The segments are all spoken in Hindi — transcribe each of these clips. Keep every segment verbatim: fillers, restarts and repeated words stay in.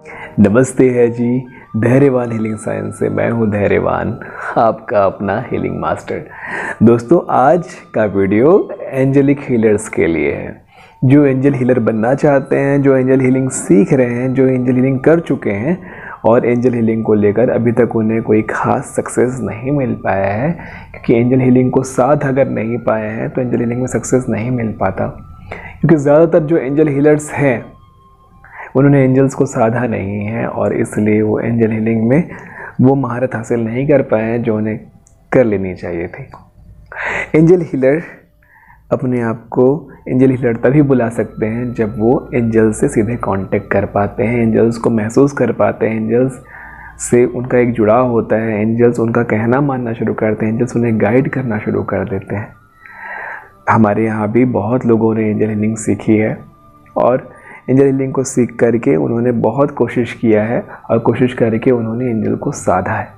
नमस्ते है जी, धैर्यवान हीलिंग साइंस से मैं हूँ धैर्यवान, आपका अपना हीलिंग मास्टर। दोस्तों, आज का वीडियो एंजलिक हीलर्स के लिए है। जो एंजल हीलर बनना चाहते हैं, जो एंजल हीलिंग सीख रहे हैं, जो एंजल हीलिंग कर चुके हैं और एंजल हीलिंग को लेकर अभी तक उन्हें कोई ख़ास सक्सेस नहीं मिल पाया है, क्योंकि एंजल हीलिंग को साथ अगर नहीं पाए हैं तो एंजल हीलिंग में सक्सेस नहीं मिल पाता। क्योंकि ज़्यादातर जो एंजल हीलर्स हैं उन्होंने एंजल्स को साधा नहीं है और इसलिए वो एंजल हीलिंग में वो महारत हासिल नहीं कर पाए हैं जो उन्हें कर लेनी चाहिए थी। एंजल हीलर अपने आप को एंजल हीलर तभी बुला सकते हैं जब वो एंजल्स से सीधे कांटेक्ट कर पाते हैं, एंजल्स को महसूस कर पाते हैं, एंजल्स से उनका एक जुड़ाव होता है, एंजल्स उनका कहना मानना शुरू करते हैं, एंजल्स उन्हें गाइड करना शुरू कर देते हैं। हमारे यहाँ भी बहुत लोगों ने एंजल हीलिंग सीखी है और एंजल हीलिंग को सीख करके उन्होंने बहुत कोशिश किया है और कोशिश करके उन्होंने एंजल को साधा है।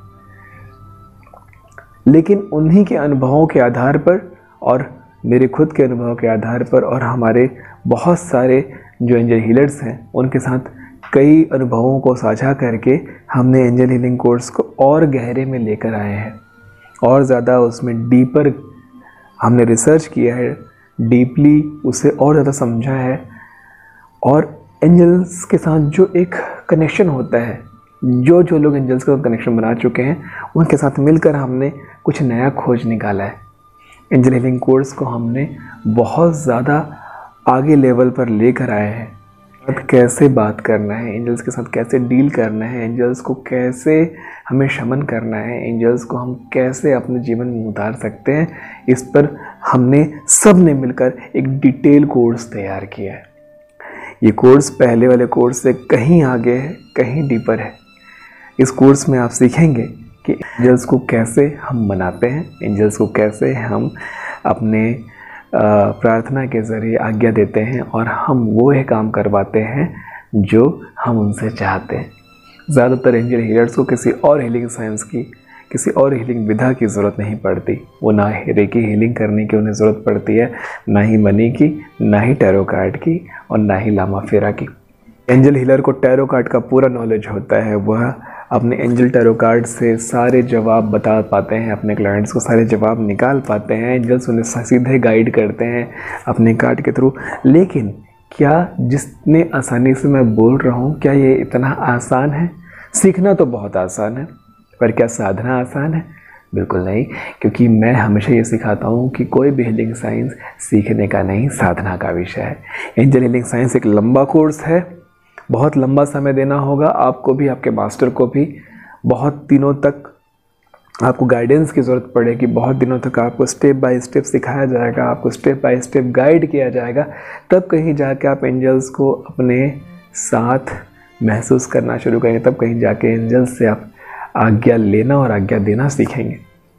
लेकिन उन्हीं के अनुभवों के आधार पर और मेरे खुद के अनुभव के आधार पर और हमारे बहुत सारे जो एंजल हीलर्स हैं उनके साथ कई अनुभवों को साझा करके हमने एंजल हीलिंग कोर्स को और गहरे में लेकर आए हैं और ज़्यादा उसमें डीपर हमने रिसर्च किया है, डीपली उसे और ज़्यादा समझा है। और एंजल्स के साथ जो एक कनेक्शन होता है, जो जो लोग एंजल्स के साथ कनेक्शन बना चुके हैं उनके साथ मिलकर हमने कुछ नया खोज निकाला है। एंजल हीलिंग कोर्स को हमने बहुत ज़्यादा आगे लेवल पर लेकर आए हैं। अब कैसे बात करना है, एंजल्स के साथ कैसे डील करना है, एंजल्स को कैसे हमें शमन करना है, एंजल्स को हम कैसे अपने जीवन में उतार सकते हैं, इस पर हमने सब ने मिलकर एक डिटेल कोर्स तैयार किया है। ये कोर्स पहले वाले कोर्स से कहीं आगे है, कहीं डीपर है। इस कोर्स में आप सीखेंगे कि एंजल्स को कैसे हम बनाते हैं, एंजल्स को कैसे हम अपने प्रार्थना के ज़रिए आज्ञा देते हैं और हम वो है काम करवाते हैं जो हम उनसे चाहते हैं। ज़्यादातर एंजल हीलर्स को किसी और हीलिंग साइंस की, किसी और हीलिंग विधा की ज़रूरत नहीं पड़ती। वो ना रेकी हीलिंग करने की उन्हें ज़रूरत पड़ती है, ना ही मनी की, ना ही टैरो कार्ड की और ना ही लामा फेरा की। एंजल हीलर को टैरो कार्ड का पूरा नॉलेज होता है। वह अपने एंजल टैरो कार्ड से सारे जवाब बता पाते हैं, अपने क्लाइंट्स को सारे जवाब निकाल पाते हैं। एंजल्स उन्हें सीधे गाइड करते हैं अपने कार्ड के थ्रू। लेकिन क्या जितने आसानी से मैं बोल रहा हूँ, क्या ये इतना आसान है? सीखना तो बहुत आसान है, पर क्या साधना आसान है? बिल्कुल नहीं, क्योंकि मैं हमेशा ये सिखाता हूँ कि कोई भी हीलिंग साइंस सीखने का नहीं, साधना का विषय है। एंजल हीलिंग साइंस एक लंबा कोर्स है, बहुत लंबा समय देना होगा आपको भी, आपके मास्टर को भी। बहुत दिनों तक आपको गाइडेंस की ज़रूरत पड़ेगी, बहुत दिनों तक आपको स्टेप बाय स्टेप सिखाया जाएगा, आपको स्टेप बाय स्टेप गाइड किया जाएगा। तब कहीं जाके आप एंजल्स को अपने साथ महसूस करना शुरू करेंगे, तब कहीं जाके एंजल्स से आप आज्ञा लेना और आज्ञा देना सीखेंगे।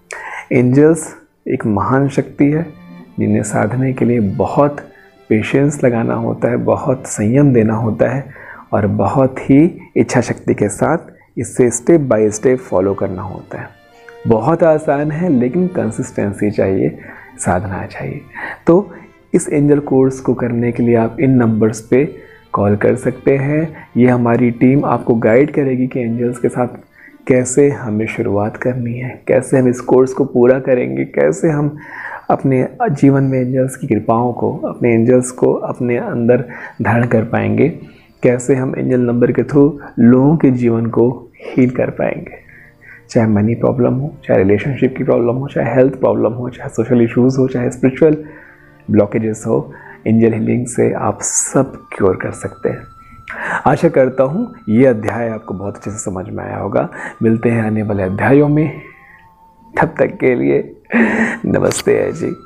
एंजल्स एक महान शक्ति है जिन्हें साधने के लिए बहुत पेशेंस लगाना होता है, बहुत संयम देना होता है और बहुत ही इच्छा शक्ति के साथ इससे स्टेप बाय स्टेप फॉलो करना होता है। बहुत आसान है, लेकिन कंसिस्टेंसी चाहिए, साधना चाहिए। तो इस एंजल कोर्स को करने के लिए आप इन नंबर्स पे कॉल कर सकते हैं। ये हमारी टीम आपको गाइड करेगी कि एंजल्स के साथ कैसे हमें शुरुआत करनी है, कैसे हम इस कोर्स को पूरा करेंगे, कैसे हम अपने जीवन में एंजल्स की कृपाओं को, अपने एंजल्स को अपने अंदर धारण कर पाएंगे, कैसे हम एंजल नंबर के थ्रू लोगों के जीवन को हील कर पाएंगे। चाहे मनी प्रॉब्लम हो, चाहे रिलेशनशिप की प्रॉब्लम हो, चाहे हेल्थ प्रॉब्लम हो, चाहे सोशल इश्यूज़ हो, चाहे स्पिरिचुअल ब्लॉकेजेस हो, एंजल हीलिंग से आप सब क्योर कर सकते हैं। आशा करता हूँ ये अध्याय आपको बहुत अच्छे से समझ में आया होगा। मिलते हैं आने वाले अध्यायों में, तब तक के लिए नमस्ते है जी।